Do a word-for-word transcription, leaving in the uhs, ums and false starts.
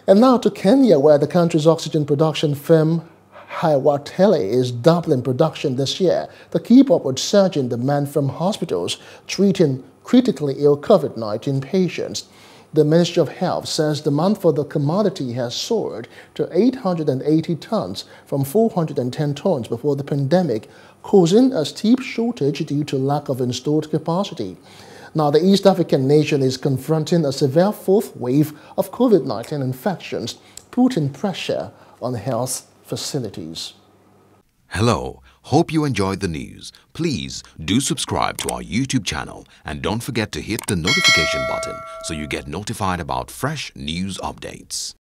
And now to Kenya, where the country's oxygen production firm Hiwatele is doubling production this year to keep up with surging demand from hospitals treating critically ill COVID nineteen patients. The Ministry of Health says demand for the commodity has soared to eight hundred eighty tons from four hundred ten tons before the pandemic, causing a steep shortage due to lack of installed capacity. Now, the East African nation is confronting a severe fourth wave of COVID nineteen infections, putting pressure on health facilities. Hello, hope you enjoyed the news. Please do subscribe to our YouTube channel and don't forget to hit the notification button so you get notified about fresh news updates.